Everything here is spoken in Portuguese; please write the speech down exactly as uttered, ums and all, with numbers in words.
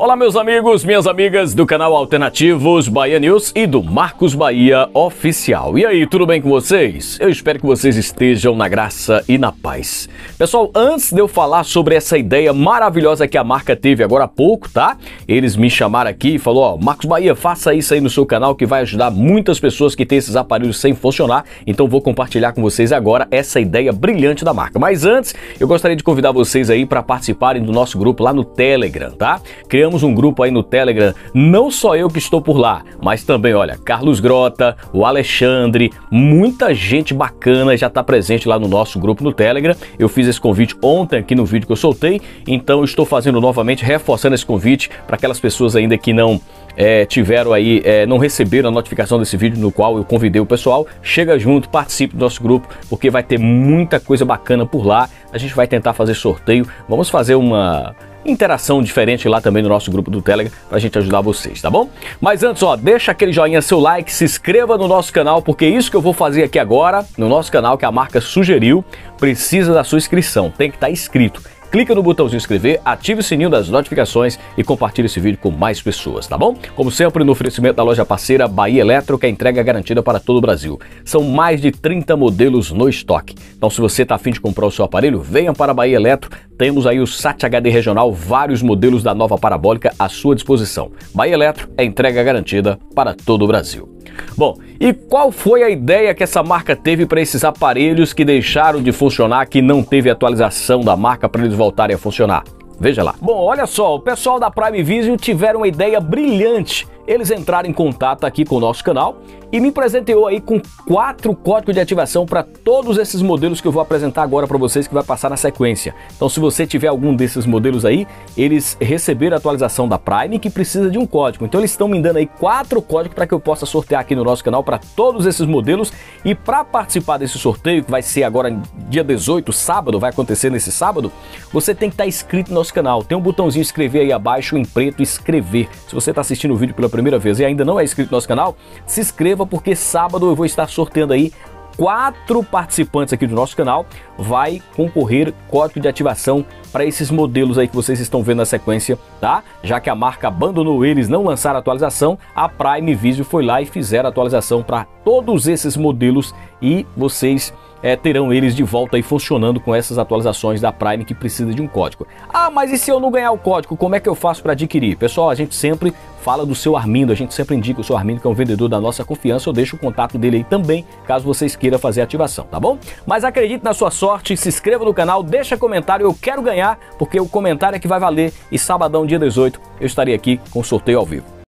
Olá meus amigos, minhas amigas do canal Alternativos Bahia News e do Marcos Bahia Oficial. E aí, tudo bem com vocês? Eu espero que vocês estejam na graça e na paz. Pessoal, antes de eu falar sobre essa ideia maravilhosa que a marca teve agora há pouco, tá? Eles me chamaram aqui e falaram, ó, Marcos Bahia, faça isso aí no seu canal que vai ajudar muitas pessoas que têm esses aparelhos sem funcionar. Então vou compartilhar com vocês agora essa ideia brilhante da marca. Mas antes, eu gostaria de convidar vocês aí para participarem do nosso grupo lá no Telegram, tá? Criamos um grupo aí no Telegram, não só eu que estou por lá, mas também, olha, Carlos Grota, o Alexandre, muita gente bacana já está presente lá no nosso grupo no Telegram. Eu fiz esse convite ontem aqui no vídeo que eu soltei, então eu estou fazendo novamente, reforçando esse convite para aquelas pessoas ainda que não é, tiveram aí, é, não receberam a notificação desse vídeo no qual eu convidei o pessoal. Chega junto, participe do nosso grupo, porque vai ter muita coisa bacana por lá. A gente vai tentar fazer sorteio, vamos fazer uma interação diferente lá também no nosso grupo do Telegram pra gente ajudar vocês, tá bom? Mas antes, ó, deixa aquele joinha, seu like, se inscreva no nosso canal, porque isso que eu vou fazer aqui agora, no nosso canal que a marca sugeriu, precisa da sua inscrição, tem que estar inscrito. Clica no botãozinho inscrever, ative o sininho das notificações e compartilhe esse vídeo com mais pessoas, tá bom? Como sempre, no oferecimento da loja parceira Bahia Eletro, que é entrega garantida para todo o Brasil. São mais de trinta modelos no estoque. Então, se você está afim de comprar o seu aparelho, venha para a Bahia Eletro. Temos aí o SAT H D regional, vários modelos da nova parabólica à sua disposição. Bahia Eletro é entrega garantida para todo o Brasil. Bom, e qual foi a ideia que essa marca teve para esses aparelhos que deixaram de funcionar, que não teve atualização da marca para eles voltarem a funcionar? Veja lá. Bom, olha só, o pessoal da Prime Video tiveram uma ideia brilhante. Eles entraram em contato aqui com o nosso canal e me presenteou aí com quatro códigos de ativação para todos esses modelos que eu vou apresentar agora para vocês, que vai passar na sequência. Então, se você tiver algum desses modelos aí, eles receberam a atualização da Prime que precisa de um código. Então, eles estão me dando aí quatro códigos para que eu possa sortear aqui no nosso canal para todos esses modelos. E para participar desse sorteio, que vai ser agora dia dezoito, sábado, vai acontecer nesse sábado, você tem que estar inscrito no nosso canal. Tem um botãozinho inscrever aí abaixo em preto, inscrever. Se você está assistindo o vídeo pela primeira vez e ainda não é inscrito no nosso canal, se inscreva, porque sábado eu vou estar sorteando aí quatro participantes aqui do nosso canal. Vai concorrer código de ativação para esses modelos aí que vocês estão vendo na sequência, tá? Já que a marca abandonou eles, não lançaram a atualização, a Prime Video foi lá e fizeram a atualização para todos esses modelos e vocês é, terão eles de volta aí funcionando com essas atualizações da Prime que precisa de um código. Ah, mas e se eu não ganhar o código, como é que eu faço para adquirir? Pessoal, a gente sempre fala do seu Armindo, a gente sempre indica o seu Armindo, que é um vendedor da nossa confiança. Eu deixo o contato dele aí também, caso vocês queiram fazer a ativação, tá bom? Mas acredite na sua sorte, se inscreva no canal, deixa comentário, eu quero ganhar, porque o comentário é que vai valer. E sabadão, dia dezoito, eu estarei aqui com o sorteio ao vivo.